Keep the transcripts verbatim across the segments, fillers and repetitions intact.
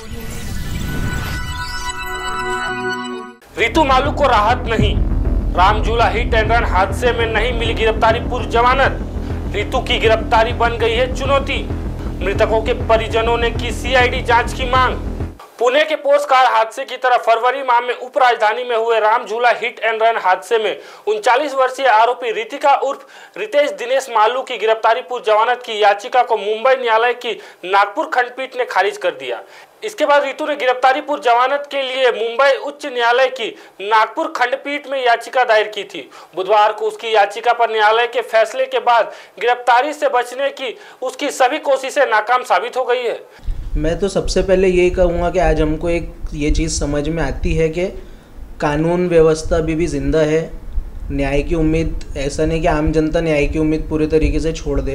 रितु मालू को राहत नहीं, रामझूला हिट एंड रन हादसे में नहीं मिली गिरफ्तारी पूर्व जमानत। रितु की गिरफ्तारी बन गई है चुनौती। मृतकों के परिजनों ने की सीआईडी जांच की मांग। पुणे के पोस्ट कार हादसे की तरह फरवरी माह में उप राजधानी में हुए रामझूला हिट एंड रन हादसे में उनचालीस वर्षीय आरोपी रितिका उर्फ रितेश दिनेश मालू की गिरफ्तारी पूर्व जमानत की याचिका को मुंबई न्यायालय की नागपुर खंडपीठ ने खारिज कर दिया। इसके बाद रितु ने गिरफ्तारी पूर्व जमानत के लिए मुंबई उच्च न्यायालय की नागपुर खंडपीठ में याचिका दायर की थी। बुधवार को उसकी याचिका पर न्यायालय के फैसले के बाद गिरफ्तारी से बचने की उसकी सभी कोशिशें नाकाम साबित हो गई है। मैं तो सबसे पहले यही कहूँगा कि आज हमको एक ये चीज़ समझ में आती है कि कानून व्यवस्था अभी भी जिंदा है। न्याय की उम्मीद, ऐसा नहीं कि आम जनता न्याय की उम्मीद पूरे तरीके से छोड़ दे।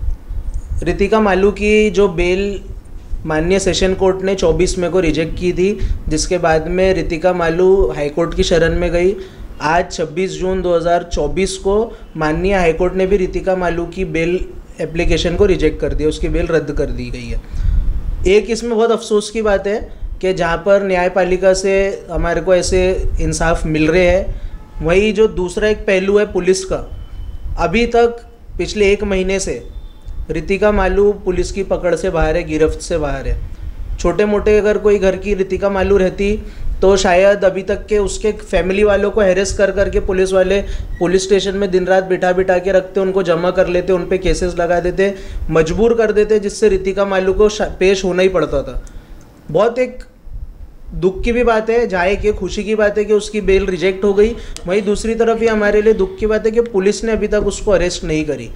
रितिका मालू की जो बेल माननीय सेशन कोर्ट ने चौबीस मई को रिजेक्ट की थी, जिसके बाद में रितिका मालू हाईकोर्ट की शरण में गई। आज छब्बीस जून दो हज़ार चौबीस को माननीय हाईकोर्ट ने भी रितिका मालू की बेल एप्लीकेशन को रिजेक्ट कर दिया, उसकी बेल रद्द कर दी गई है। एक इसमें बहुत अफसोस की बात है कि जहाँ पर न्यायपालिका से हमारे को ऐसे इंसाफ मिल रहे हैं, वही जो दूसरा एक पहलू है पुलिस का, अभी तक पिछले एक महीने से रितिका मालू पुलिस की पकड़ से बाहर है, गिरफ्त से बाहर है। छोटे मोटे अगर कोई घर की रितिका मालू रहती तो शायद अभी तक के उसके फैमिली वालों को हैरेस कर करके पुलिस वाले पुलिस स्टेशन में दिन रात बिठा बिठा के रखते, उनको जमा कर लेते, उन पे केसेस लगा देते, मजबूर कर देते, जिससे रितिका मालू को पेश होना ही पड़ता था। बहुत एक दुख की भी बात है, जहाँ एक खुशी की बात है कि उसकी बेल रिजेक्ट हो गई, वहीं दूसरी तरफ ये हमारे लिए दुख की बात है कि पुलिस ने अभी तक उसको अरेस्ट नहीं करी।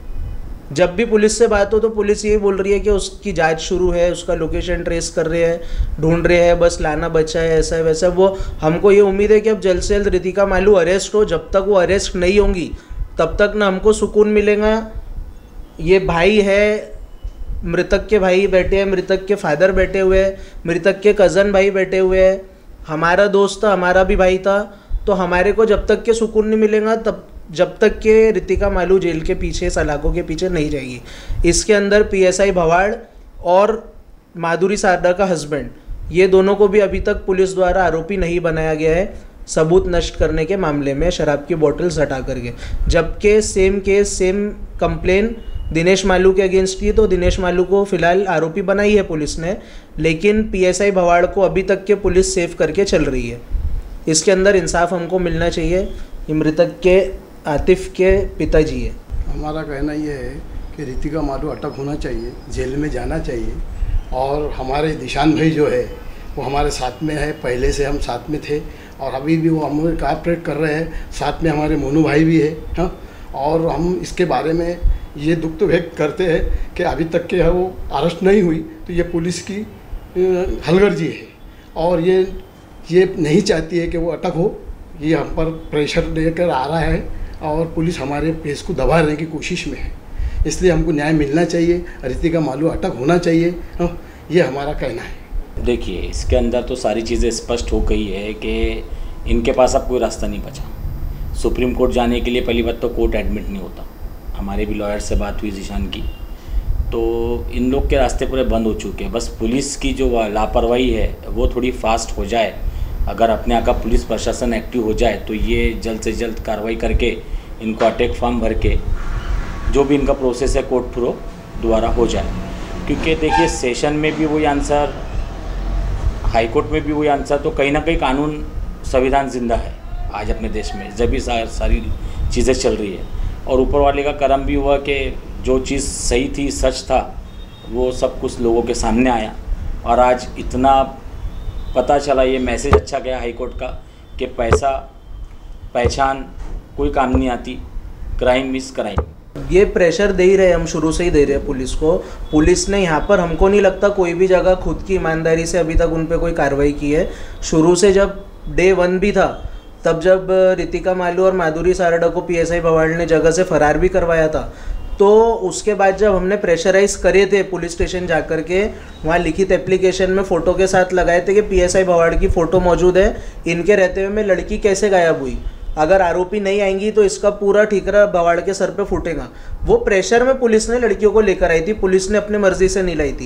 जब भी पुलिस से बात हो तो पुलिस यही बोल रही है कि उसकी जांच शुरू है, उसका लोकेशन ट्रेस कर रहे हैं, ढूंढ रहे हैं, बस लाना बचा है, ऐसा है वैसा। वो हमको ये उम्मीद है कि अब जल्द से जल्द रितिका मालू अरेस्ट हो। जब तक वो अरेस्ट नहीं होंगी तब तक ना हमको सुकून मिलेगा। ये भाई है, मृतक के भाई बैठे हैं, मृतक के फादर बैठे हुए हैं, मृतक के कज़न भाई बैठे हुए हैं, हमारा दोस्त था, हमारा भी भाई था। तो हमारे को जब तक के सुकून नहीं मिलेगा, तब जब तक के रितिका मालू जेल के पीछे, सलाखों के पीछे नहीं जाएगी। इसके अंदर पीएसआई भवाड़ और माधुरी सारदा का हस्बैंड, ये दोनों को भी अभी तक पुलिस द्वारा आरोपी नहीं बनाया गया है सबूत नष्ट करने के मामले में, शराब की बोतल्स हटा करके। जबकि same case, same complain Dinesh Malu के अगेंस्ट की, तो दिनेश मालू को फिलहाल आरोपी बनाई है पुलिस ने, लेकिन पीएसआई भवाड़ को अभी तक के पुलिस सेफ करके चल रही है। इसके अंदर इंसाफ हमको मिलना चाहिए। ये मृतक के आतिफ के पिताजी है। हमारा कहना ये है कि रितिका मालू अटक होना चाहिए, जेल में जाना चाहिए। और हमारे निशान भाई जो है वो हमारे साथ में है, पहले से हम साथ में थे और अभी भी वो हमें कोऑपरेट कर रहे हैं। साथ में हमारे मोनू भाई भी है, हाँ। और हम इसके बारे में ये दुख तो व्यक्त करते हैं कि अभी तक के है वो अरेस्ट नहीं हुई, तो ये पुलिस की हलगर्जी है और ये ये नहीं चाहती है कि वो अटक हो। ये हम पर प्रेशर लेकर आ रहा है और पुलिस हमारे पेश को दबाने की कोशिश में है। इसलिए हमको न्याय मिलना चाहिए, रितिका मालू अटक होना चाहिए, ये हमारा कहना है। देखिए, इसके अंदर तो सारी चीज़ें स्पष्ट हो गई है कि इनके पास अब कोई रास्ता नहीं बचा। सुप्रीम कोर्ट जाने के लिए पहली बात तो कोर्ट एडमिट नहीं होता। हमारे भी लॉयर से बात हुई जीशान की, तो इन लोग के रास्ते पूरे बंद हो चुके हैं। बस पुलिस की जो लापरवाही है वो थोड़ी फास्ट हो जाए, अगर अपने यहाँ का पुलिस प्रशासन एक्टिव हो जाए तो ये जल्द से जल्द कार्रवाई करके इनको अटैक फॉर्म भर के जो भी इनका प्रोसेस है कोर्ट थ्रू दोबारा हो जाए। क्योंकि देखिए, सेशन में भी वही आंसर, हाई कोर्ट में भी वही आंसर, तो कहीं ना कहीं कानून संविधान जिंदा है आज अपने देश में, जब भी सारी चीज़ें चल रही है। और ऊपर वाले का करम भी हुआ कि जो चीज़ सही थी, सच था, वो सब कुछ लोगों के सामने आया और आज इतना पता चला। ये मैसेज अच्छा गया हाई कोर्ट का कि पैसा, पहचान कोई काम नहीं आती, क्राइम इज क्राइम। ये प्रेशर दे ही रहे, हम शुरू से ही दे रहे हैं पुलिस को। पुलिस ने यहाँ पर, हमको नहीं लगता कोई भी जगह खुद की ईमानदारी से अभी तक उन पर कोई कार्रवाई की है। शुरू से जब डे वन भी था, तब जब रितिका मालू और माधुरी सारदा को पीएसआई भवाड़ ने जगह से फरार भी करवाया था, तो उसके बाद जब हमने प्रेशराइज करे थे पुलिस स्टेशन जाकर के, वहाँ लिखित एप्लीकेशन में फ़ोटो के साथ लगाए थे कि पीएसआई भवाड़ की फ़ोटो मौजूद है, इनके रहते हुए में लड़की कैसे गायब हुई, अगर आरोपी नहीं आएंगी तो इसका पूरा ठीकरा भवाड़ के सर पे फूटेगा। वो प्रेशर में पुलिस ने लड़कियों को लेकर आई थी, पुलिस ने अपनी मर्जी से नहीं लाई थी।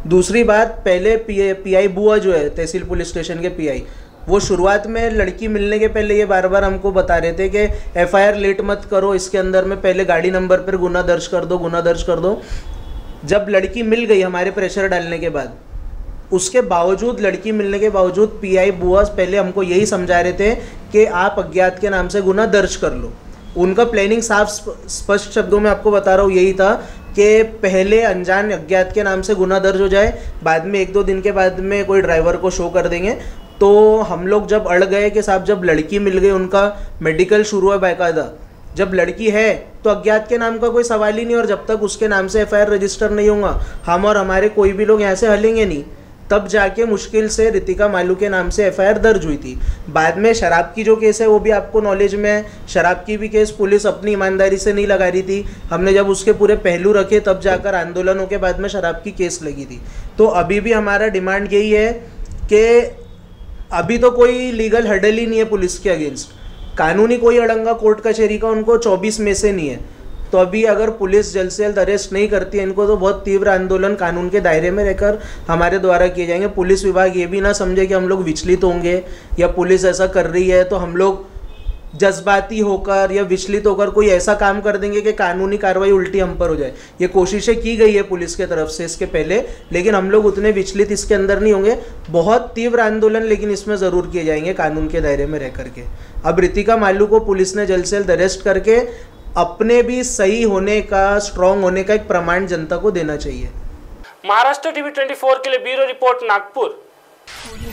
दूसरी बात, पहले पी पीआई बुआ जो है तहसील पुलिस स्टेशन के पीआई, वो शुरुआत में लड़की मिलने के पहले ये बार बार हमको बता रहे थे कि एफआईआर लेट मत करो, इसके अंदर में पहले गाड़ी नंबर पर गुना दर्ज कर दो, गुना दर्ज कर दो। जब लड़की मिल गई हमारे प्रेशर डालने के बाद, उसके बावजूद, लड़की मिलने के बावजूद पीआई बुआ पहले हमको यही समझा रहे थे कि आप अज्ञात के नाम से गुना दर्ज कर लो। उनका प्लानिंग साफ स्पष्ट शब्दों में आपको बता रहा हूँ यही था कि पहले अनजान अज्ञात के नाम से गुना दर्ज हो जाए, बाद में एक दो दिन के बाद में कोई ड्राइवर को शो कर देंगे। तो हम लोग जब अड़ गए कि साहब जब लड़की मिल गई, उनका मेडिकल शुरू है बाकायदा, जब लड़की है तो अज्ञात के नाम का कोई सवाल ही नहीं, और जब तक उसके नाम से एफआईआर रजिस्टर नहीं होगा हम और हमारे कोई भी लोग यहाँ से हलेंगे नहीं। तब जाके मुश्किल से रितिका मालू के नाम से एफआईआर दर्ज हुई थी। बाद में शराब की जो केस है वो भी आपको नॉलेज में है, शराब की भी केस पुलिस अपनी ईमानदारी से नहीं लगा रही थी। हमने जब उसके पूरे पहलू रखे तब जाकर आंदोलनों के बाद में शराब की केस लगी थी। तो अभी भी हमारा डिमांड यही है कि अभी तो कोई लीगल हर्डल ही नहीं है पुलिस के अगेंस्ट, कानूनी कोई अड़ंगा कोर्ट कचहरी का उनको चौबीस में से नहीं है। तो अभी अगर पुलिस जल्द से जल्द अरेस्ट नहीं करती है इनको, तो बहुत तीव्र आंदोलन कानून के दायरे में रहकर हमारे द्वारा किए जाएंगे। पुलिस विभाग ये भी ना समझे कि हम लोग विचलित होंगे या पुलिस ऐसा कर रही है तो हम लोग जज्बाती होकर या विचलित होकर कोई ऐसा काम कर देंगे कि कानूनी कार्रवाई उल्टी हम पर हो जाए। ये कोशिशें की गई है पुलिस के तरफ से इसके पहले, लेकिन हम लोग उतने विचलित इसके अंदर नहीं होंगे। बहुत तीव्र आंदोलन लेकिन इसमें ज़रूर किए जाएंगे कानून के दायरे में रह करके। अब रितिका मालू को पुलिस ने जल्द से जल्द अरेस्ट करके अपने भी सही होने का, स्ट्रांग होने का एक प्रमाण जनता को देना चाहिए। महाराष्ट्र टीवी चौबीस के लिए ब्यूरो रिपोर्ट नागपुर।